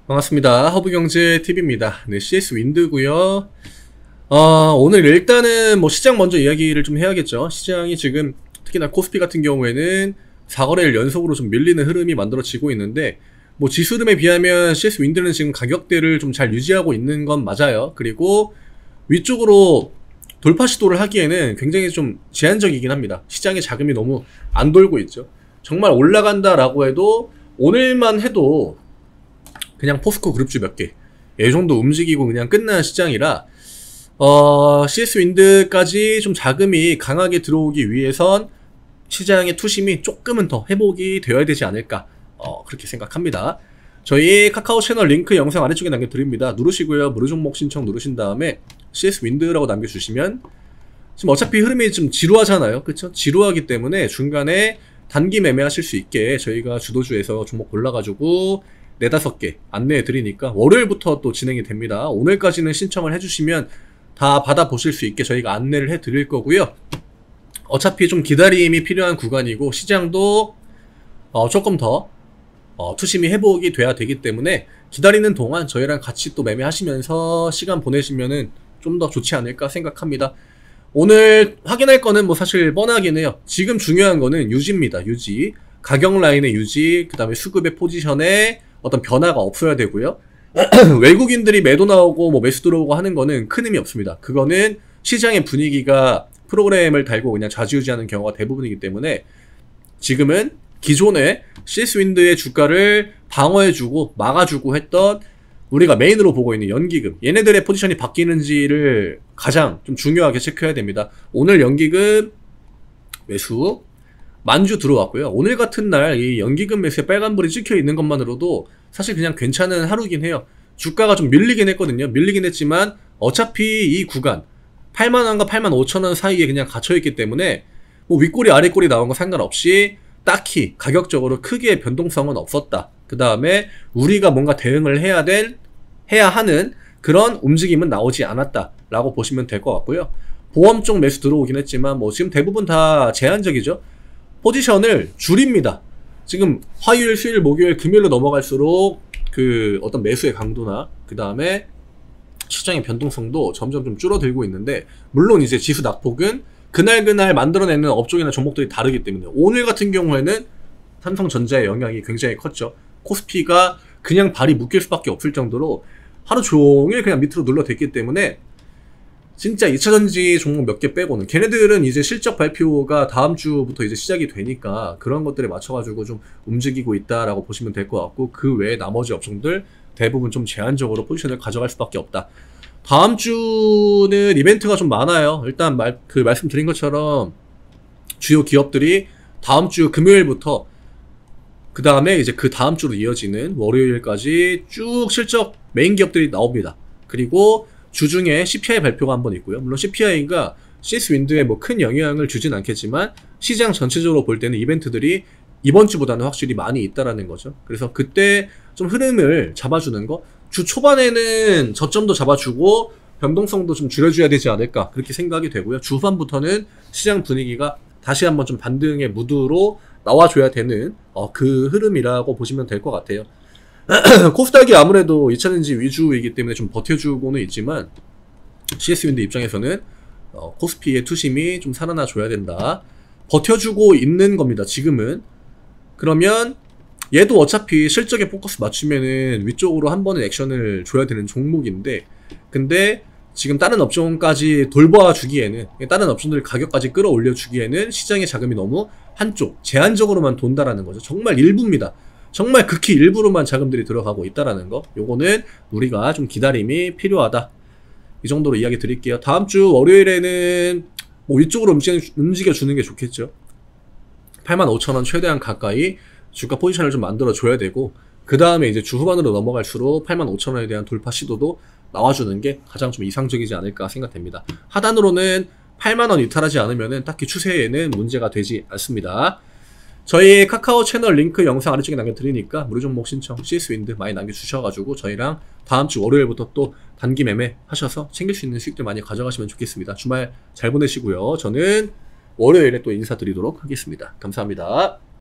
반갑습니다. 허브경제TV입니다. 네, CS 윈드고요. 오늘 일단은 뭐 시장 먼저 이야기를 좀 해야겠죠. 시장이 지금 특히나 코스피 같은 경우에는 4거래일 연속으로 좀 밀리는 흐름이 만들어지고 있는데, 뭐 지수 흐름에 비하면 CS 윈드는 지금 가격대를 좀 잘 유지하고 있는 건 맞아요. 그리고 위쪽으로 돌파 시도를 하기에는 굉장히 좀 제한적이긴 합니다. 시장의 자금이 너무 안 돌고 있죠. 정말 올라간다라고 해도 오늘만 해도 그냥 포스코 그룹주 몇 개, 이 정도 움직이고 그냥 끝나는 시장이라, CS 윈드까지 좀 자금이 강하게 들어오기 위해선 시장의 투심이 조금은 더 회복이 되어야 되지 않을까, 그렇게 생각합니다. 저희 카카오 채널 링크 영상 아래쪽에 남겨드립니다. 누르시고요. 무료 종목 신청 누르신 다음에 CS 윈드라고 남겨주시면, 지금 어차피 흐름이 좀 지루하잖아요. 그쵸? 지루하기 때문에 중간에 단기 매매하실 수 있게 저희가 주도주에서 종목 골라가지고 4-5개 안내해 드리니까 월요일부터 또 진행이 됩니다. 오늘까지는 신청을 해주시면 다 받아보실 수 있게 저희가 안내를 해 드릴 거고요. 어차피 좀 기다림이 필요한 구간이고 시장도 조금 더 투심이 회복이 돼야 되기 때문에 기다리는 동안 저희랑 같이 또 매매하시면서 시간 보내시면은 좀 더 좋지 않을까 생각합니다. 오늘 확인할 거는 뭐 사실 뻔하긴 해요. 지금 중요한 거는 유지입니다. 유지. 가격 라인의 유지, 그 다음에 수급의 포지션에 어떤 변화가 없어야 되고요. 외국인들이 매도 나오고 뭐 매수 들어오고 하는 거는 큰 의미 없습니다. 그거는 시장의 분위기가 프로그램을 달고 그냥 좌지우지하는 경우가 대부분이기 때문에 지금은 기존의 CS 윈드의 주가를 방어해주고 막아주고 했던 우리가 메인으로 보고 있는 연기금, 얘네들의 포지션이 바뀌는지를 가장 좀 중요하게 체크해야 됩니다. 오늘 연기금 매수 만주 들어왔고요. 오늘 같은 날 이 연기금 매수에 빨간불이 찍혀 있는 것만으로도 사실 그냥 괜찮은 하루긴 해요. 주가가 좀 밀리긴 했거든요. 밀리긴 했지만 어차피 이 구간 8만원과 85,000원 사이에 그냥 갇혀있기 때문에 뭐 윗꼬리 아랫꼬리 나온 거 상관없이 딱히 가격적으로 크게 변동성은 없었다. 그 다음에 우리가 뭔가 대응을 해야 하는 그런 움직임은 나오지 않았다 라고 보시면 될 것 같고요. 보험 쪽 매수 들어오긴 했지만 뭐 지금 대부분 다 제한적이죠. 포지션을 줄입니다. 지금 화요일, 수요일, 목요일, 금요일로 넘어갈수록 그 어떤 매수의 강도나 그 다음에 시장의 변동성도 점점 좀 줄어들고 있는데, 물론 이제 지수 낙폭은 그날 만들어내는 업종이나 종목들이 다르기 때문에 오늘 같은 경우에는 삼성전자의 영향이 굉장히 컸죠. 코스피가 그냥 발이 묶일 수밖에 없을 정도로 하루 종일 그냥 밑으로 눌러댔기 때문에 진짜 2차전지 종목 몇 개 빼고는, 걔네들은 이제 실적 발표가 다음 주부터 이제 시작이 되니까 그런 것들에 맞춰가지고 좀 움직이고 있다라고 보시면 될 것 같고, 그 외에 나머지 업종들 대부분 좀 제한적으로 포지션을 가져갈 수밖에 없다. 다음 주는 이벤트가 좀 많아요. 일단 말씀드린 것처럼 주요 기업들이 다음 주 금요일부터 그 다음에 이제 그 다음 주로 이어지는 월요일까지 쭉 실적 메인 기업들이 나옵니다. 그리고 주중에 CPI 발표가 한번 있고요. 물론 CPI가 CS 윈드에 뭐 큰 영향을 주진 않겠지만 시장 전체적으로 볼 때는 이벤트들이 이번 주보다는 확실히 많이 있다라는 거죠. 그래서 그때 좀 흐름을 잡아주는 거, 주 초반에는 저점도 잡아주고 변동성도 좀 줄여줘야 되지 않을까 그렇게 생각이 되고요. 주 후반부터는 시장 분위기가 다시 한번 좀 반등의 무드로 나와줘야 되는 그 흐름이라고 보시면 될 것 같아요. 코스닥이 아무래도 2차전지 위주이기 때문에 좀 버텨주고는 있지만 CS 윈드 입장에서는 코스피의 투심이 좀 살아나 줘야 된다, 버텨주고 있는 겁니다 지금은. 그러면 얘도 어차피 실적에 포커스 맞추면은 위쪽으로 한 번은 액션을 줘야 되는 종목인데, 근데 지금 다른 업종까지 돌봐주기에는, 다른 업종들 가격까지 끌어올려 주기에는 시장의 자금이 너무 한쪽 제한적으로만 돈다라는 거죠. 정말 일부입니다. 정말 극히 일부로만 자금들이 들어가고 있다라는 거, 요거는 우리가 좀 기다림이 필요하다, 이 정도로 이야기 드릴게요. 다음 주 월요일에는 뭐 위쪽으로 움직여 주는 게 좋겠죠. 85,000원 최대한 가까이 주가 포지션을 좀 만들어 줘야 되고, 그 다음에 이제 주 후반으로 넘어갈수록 85,000원에 대한 돌파 시도도 나와주는 게 가장 좀 이상적이지 않을까 생각됩니다. 하단으로는 8만원 이탈하지 않으면은 딱히 추세에는 문제가 되지 않습니다. 저희 카카오 채널 링크 영상 아래쪽에 남겨드리니까 무료 종목 신청 CS 윈드 많이 남겨주셔가지고 저희랑 다음 주 월요일부터 또 단기 매매 하셔서 챙길 수 있는 수익들 많이 가져가시면 좋겠습니다. 주말 잘 보내시고요. 저는 월요일에 또 인사드리도록 하겠습니다. 감사합니다.